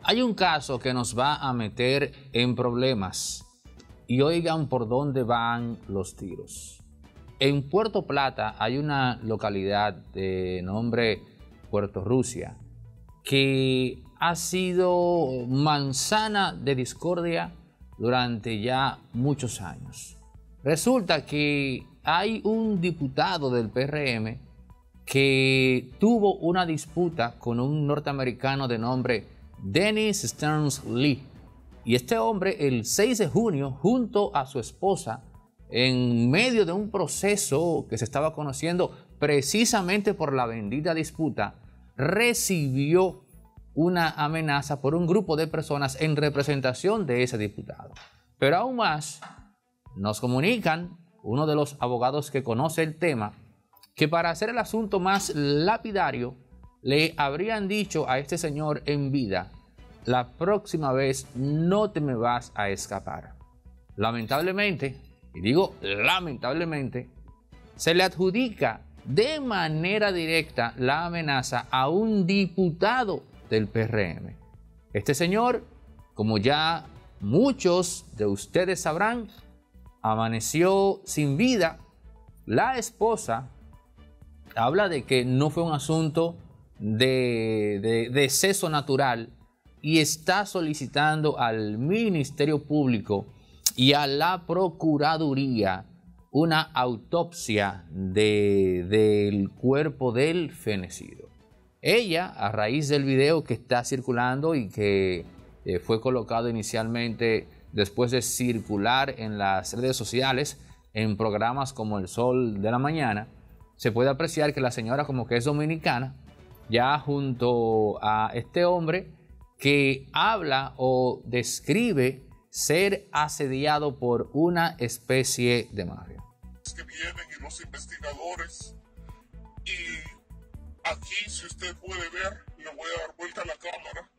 Hay un caso que nos va a meter en problemas y oigan por dónde van los tiros. En Puerto Plata hay una localidad de nombre Puerto Rusia que ha sido manzana de discordia durante ya muchos años. Resulta que hay un diputado del PRM que tuvo una disputa con un norteamericano de nombre Dennis Stearns Lee. Y este hombre, el 6 de junio, junto a su esposa, en medio de un proceso que se estaba conociendo precisamente por la bendita disputa, recibió una amenaza por un grupo de personas en representación de ese diputado. Pero aún más, nos comunican, uno de los abogados que conoce el tema, que para hacer el asunto más lapidario, le habrían dicho a este señor en vida: la próxima vez no te me vas a escapar. Lamentablemente, y digo lamentablemente, se le adjudica de manera directa la amenaza a un diputado del PRM. Este señor, como ya muchos de ustedes sabrán, amaneció sin vida. La esposa habla de que no fue un asunto de deceso natural y está solicitando al Ministerio Público y a la Procuraduría una autopsia del cuerpo del fenecido. Ella, a raíz del video que está circulando y que fue colocado inicialmente después de circular en las redes sociales, en programas como El Sol de la Mañana, se puede apreciar que la señora como que es dominicana, ya junto a este hombre que habla o describe ser asediado por una especie de mafia. Que vienen y los investigadores, y aquí, si usted puede ver, le voy a dar vuelta a la cámara.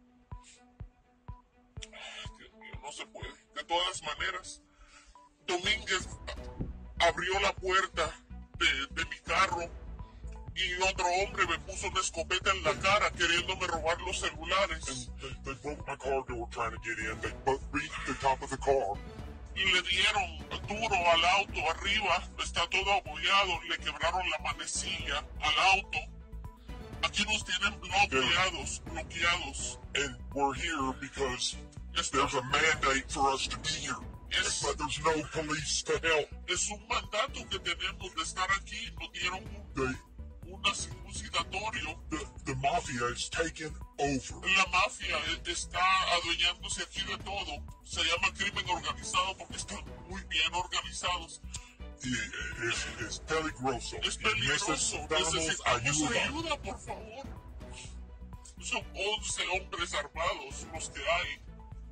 Dios mío, no se puede. De todas maneras, Domínguez abrió la puerta de mi carro y otro hombre me puso una escopeta en la cara queriéndome robar los celulares. They broke my car door trying to get in. They beat the top of the car. Y le dieron duro al auto arriba, está todo abollado, le quebraron la manecilla al auto. Aquí nos tienen bloqueados. And we're here because there's a mandate for us to be here. But there's no police to help. Es un mandato que tenemos de estar aquí. Nos dieron un circuncidatorio. The mafia is taking over. La mafia está adueñándose aquí de todo. Se llama crimen organizado porque están muy bien organizados. Y es peligroso. Es peligroso. Necesitamos ayuda, por favor. Son 11 hombres armados los que hay.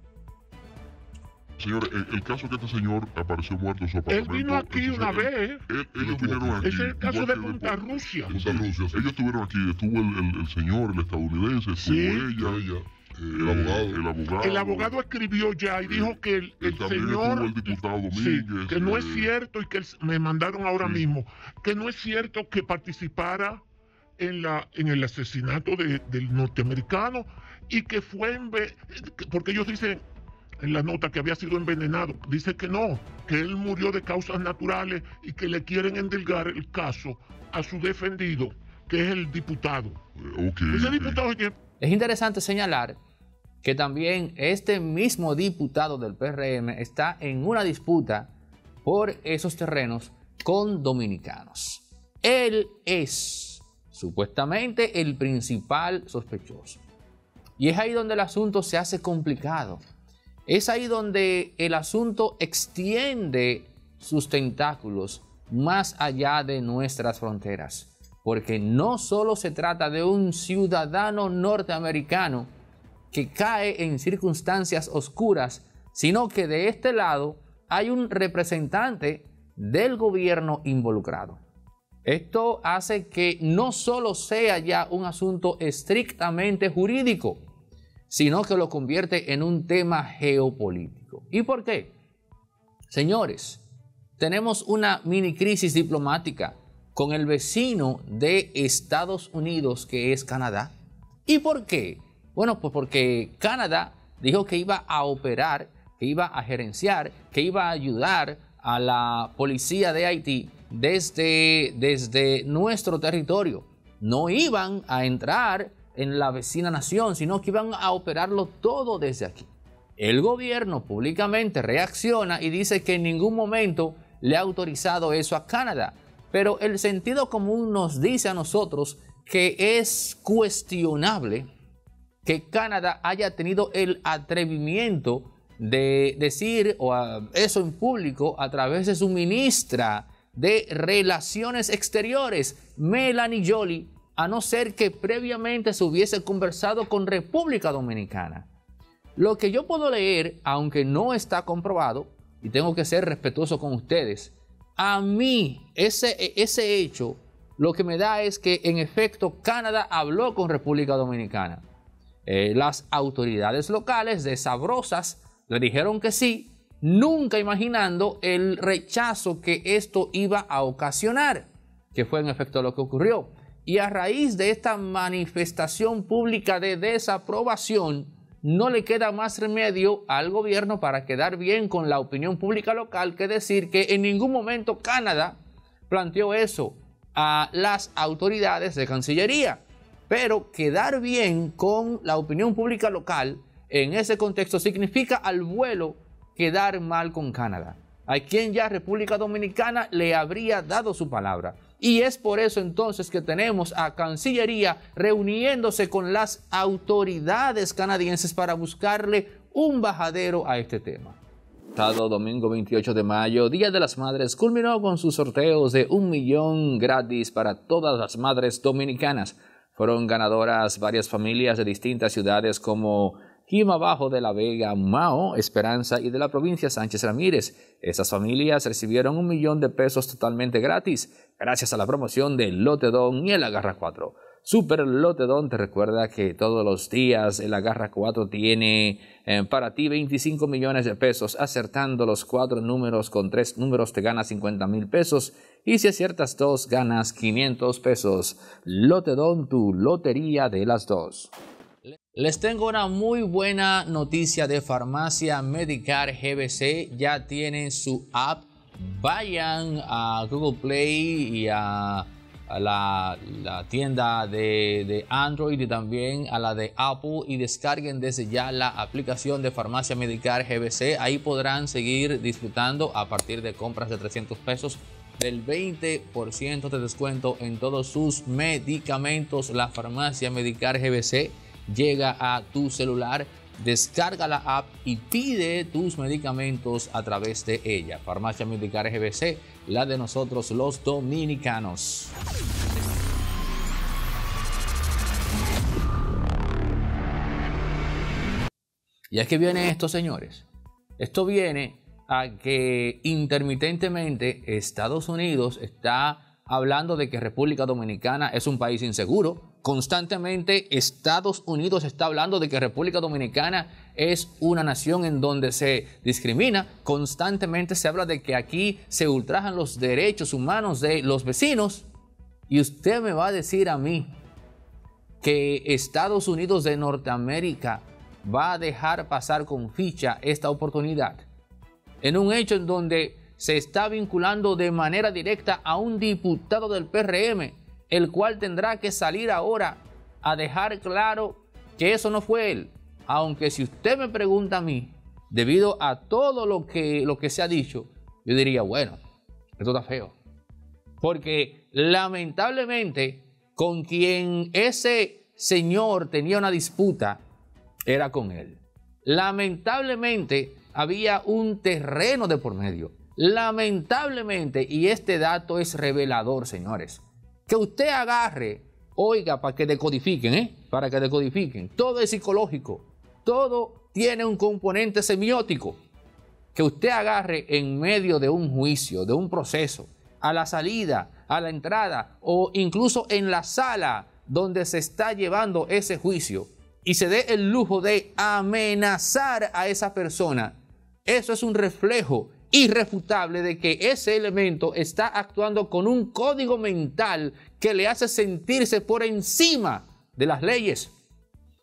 Señor, el caso que este señor apareció muerto en su apartamento. Él vino aquí una vez. Ellos vinieron aquí. Es el caso de Punta Rusia. Punta Rusia. Ellos estuvieron aquí. Estuvo el señor, el estadounidense, estuvo ella. El abogado escribió ya y dijo que el señor, el diputado Domínguez, que no es cierto, y que me mandaron ahora mismo, que no es cierto que participara en el asesinato del norteamericano, y que fue porque ellos dicen en la nota que había sido envenenado. Dice que no, que él murió de causas naturales y que le quieren endilgar el caso a su defendido, que es el diputado. Ese diputado es interesante señalar que también este mismo diputado del PRM está en una disputa por esos terrenos con dominicanos. Él es supuestamente el principal sospechoso. Y es ahí donde el asunto se hace complicado. Es ahí donde el asunto extiende sus tentáculos más allá de nuestras fronteras. Porque no solo se trata de un ciudadano norteamericano que cae en circunstancias oscuras, sino que de este lado hay un representante del gobierno involucrado. Esto hace que no solo sea ya un asunto estrictamente jurídico, sino que lo convierte en un tema geopolítico. ¿Y por qué? Señores, tenemos una mini crisis diplomática con el vecino de Estados Unidos, que es Canadá. ¿Y por qué? Bueno, pues porque Canadá dijo que iba a operar, que iba a gerenciar, que iba a ayudar a la policía de Haití desde nuestro territorio. No iban a entrar en la vecina nación, sino que iban a operarlo todo desde aquí. El gobierno públicamente reacciona y dice que en ningún momento le ha autorizado eso a Canadá. Pero el sentido común nos dice a nosotros que es cuestionable que Canadá haya tenido el atrevimiento de decir eso en público a través de su ministra de Relaciones Exteriores, Melanie Joly, a no ser que previamente se hubiese conversado con República Dominicana. Lo que yo puedo leer, aunque no está comprobado, y tengo que ser respetuoso con ustedes, a mí ese hecho lo que me da es que en efecto Canadá habló con República Dominicana. Las autoridades locales de Sabrosas le dijeron que sí, nunca imaginando el rechazo que esto iba a ocasionar, que fue en efecto lo que ocurrió. Y a raíz de esta manifestación pública de desaprobación, no le queda más remedio al gobierno para quedar bien con la opinión pública local que decir que en ningún momento Canadá planteó eso a las autoridades de Cancillería. Pero quedar bien con la opinión pública local en ese contexto significa al vuelo quedar mal con Canadá, a quien ya República Dominicana le habría dado su palabra. Y es por eso entonces que tenemos a Cancillería reuniéndose con las autoridades canadienses para buscarle un bajadero a este tema. Sábado, domingo 28 de mayo, Día de las Madres, culminó con sus sorteos de 1 millón gratis para todas las madres dominicanas. Fueron ganadoras varias familias de distintas ciudades como Jima Bajo de la Vega, Mao, Esperanza y de la provincia Sánchez Ramírez. Estas familias recibieron 1 millón de pesos totalmente gratis gracias a la promoción de Lotedón y el Agarra 4. Super Lotedón te recuerda que todos los días el Agarra 4 tiene para ti 25 millones de pesos. Acertando los 4 números con 3 números te ganas 50,000 pesos. Y si aciertas 2 ganas 500 pesos. Lotedón, tu lotería de las 2. Les tengo una muy buena noticia de Farmacia Medicare GBC. Ya tienen su app. Vayan a Google Play y a la tienda de Android y también a la de Apple y descarguen desde ya la aplicación de Farmacia Medicare GBC. Ahí podrán seguir disfrutando a partir de compras de 300 pesos del 20% de descuento en todos sus medicamentos. La Farmacia Medicare GBC llega a tu celular. Descarga la app y pide tus medicamentos a través de ella. Farmacia Medicare GBC, la de nosotros los dominicanos. ¿Y a qué viene esto, señores? Esto viene a que intermitentemente Estados Unidos está hablando de que República Dominicana es un país inseguro. Constantemente Estados Unidos está hablando de que República Dominicana es una nación en donde se discrimina. Constantemente se habla de que aquí se ultrajan los derechos humanos de los vecinos. Y usted me va a decir a mí que Estados Unidos de Norteamérica va a dejar pasar con ficha esta oportunidad. En un hecho en donde se está vinculando de manera directa a un diputado del PRM, el cual tendrá que salir ahora a dejar claro que eso no fue él. Aunque si usted me pregunta a mí, debido a todo lo que se ha dicho, yo diría, bueno, esto está feo. Porque lamentablemente con quien ese señor tenía una disputa era con él. Lamentablemente había un terreno de por medio. Lamentablemente, y este dato es revelador, señores, que usted agarre, oiga, para que decodifiquen, para que decodifiquen. Todo es psicológico, todo tiene un componente semiótico. Que usted agarre en medio de un juicio, de un proceso, a la salida, a la entrada o incluso en la sala donde se está llevando ese juicio y se dé el lujo de amenazar a esa persona. Eso es un reflejo irrefutable de que ese elemento está actuando con un código mental que le hace sentirse por encima de las leyes.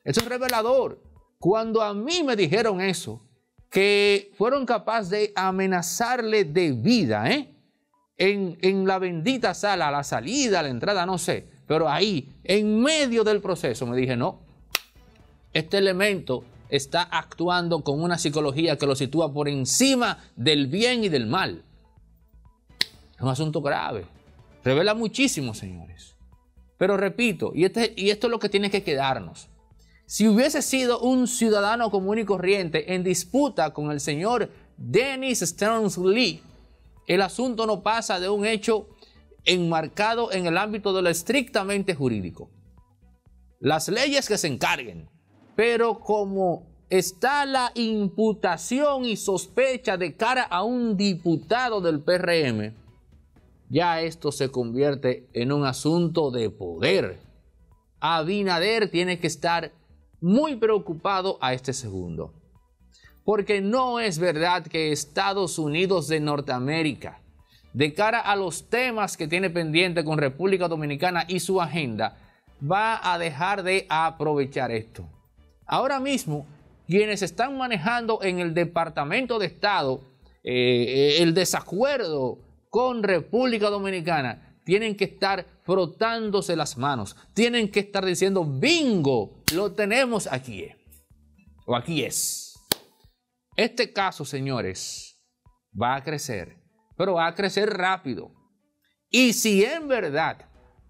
Eso es revelador. Cuando a mí me dijeron eso, que fueron capaces de amenazarle de vida, en la bendita sala, a la salida, a la entrada, no sé, pero ahí, en medio del proceso, me dije, no, este elemento está actuando con una psicología que lo sitúa por encima del bien y del mal. Es un asunto grave. Revela muchísimo, señores. Pero repito, y esto es lo que tiene que quedarnos. Si hubiese sido un ciudadano común y corriente en disputa con el señor Dennis Stearns Lee, el asunto no pasa de un hecho enmarcado en el ámbito de lo estrictamente jurídico. Las leyes que se encarguen, pero como está la imputación y sospecha de cara a un diputado del PRM, ya esto se convierte en un asunto de poder. Abinader tiene que estar muy preocupado a este segundo. Porque no es verdad que Estados Unidos de Norteamérica, de cara a los temas que tiene pendiente con República Dominicana y su agenda, va a dejar de aprovechar esto. Ahora mismo, quienes están manejando en el Departamento de Estado el desacuerdo con República Dominicana, tienen que estar frotándose las manos, tienen que estar diciendo, bingo, lo tenemos aquí, o aquí es. Este caso, señores, va a crecer, pero va a crecer rápido. Y si en verdad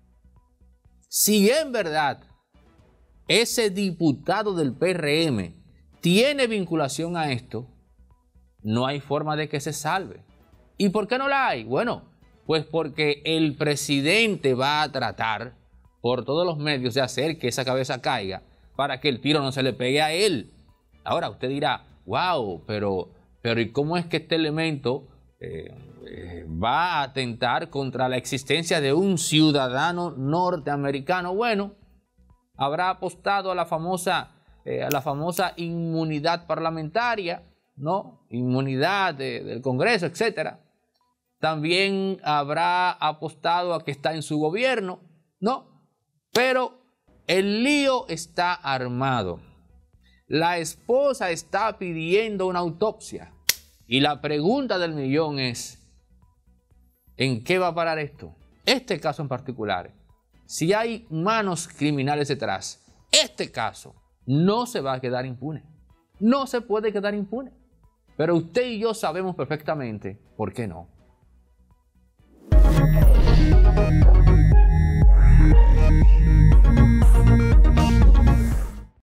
ese diputado del PRM tiene vinculación a esto, no hay forma de que se salve. ¿Y por qué no la hay? Bueno, pues porque el presidente va a tratar por todos los medios de hacer que esa cabeza caiga para que el tiro no se le pegue a él. Ahora usted dirá, wow, pero ¿y cómo es que este elemento va a atentar contra la existencia de un ciudadano norteamericano? Bueno, habrá apostado a la famosa inmunidad parlamentaria, ¿no? Inmunidad del Congreso, etcétera. También habrá apostado a que está en su gobierno, ¿no? Pero el lío está armado. La esposa está pidiendo una autopsia. Y la pregunta del millón es, ¿en qué va a parar esto? Este caso en particular, si hay manos criminales detrás, este caso no se va a quedar impune. No se puede quedar impune. Pero usted y yo sabemos perfectamente por qué no.